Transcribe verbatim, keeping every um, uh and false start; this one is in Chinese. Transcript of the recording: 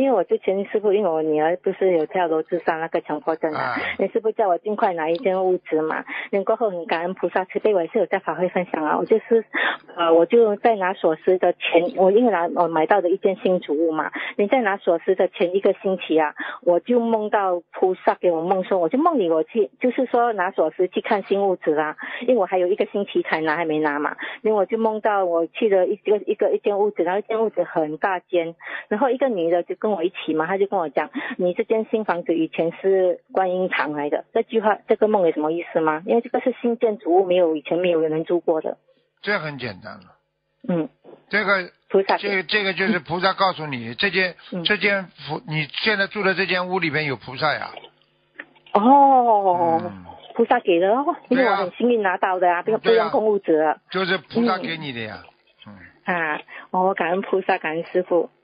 为我之前师傅，因为我女儿不是有跳楼自杀那个强迫症啊，那师傅叫我尽快拿一间屋子嘛。那过后很感恩菩萨慈悲，我也是有在法会分享啊。我就是呃，我就在拿锁匙的前，我因为拿我买到的一间新主屋嘛，你在拿锁匙的前一个星期啊，我就梦到菩萨给我梦说，我就梦里我去，就是说拿锁匙去看新屋子啦，因为我还有一个星期才拿，还没拿嘛。因为我就梦到我去了一个一个一间屋子，然后一间屋子很大间，然后一个女的就跟我一起嘛，她就跟我讲，你这间新房子以前是观音堂来的。这句话这个梦有什么意思吗？因为这个是新建筑物，没有以前没有人住过的。 这很简单了。 嗯， 这个菩萨， 这个这个就是菩萨告诉你，这间、嗯、这间你现在住的这间屋里边有菩萨呀。 哦。嗯，菩萨给的哦，因为我很幸运拿到的啊，不、啊、不用空屋子了。 就是菩萨给你的呀。 嗯。啊，哦，感恩菩萨，感恩师父。